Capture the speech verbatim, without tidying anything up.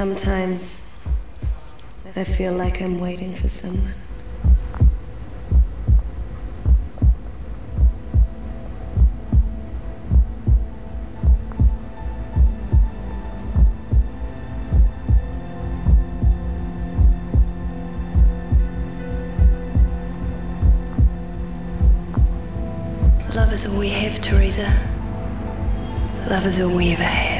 Sometimes I feel like I'm waiting for someone. Love is all we have, Teresa. Love is all we ever had.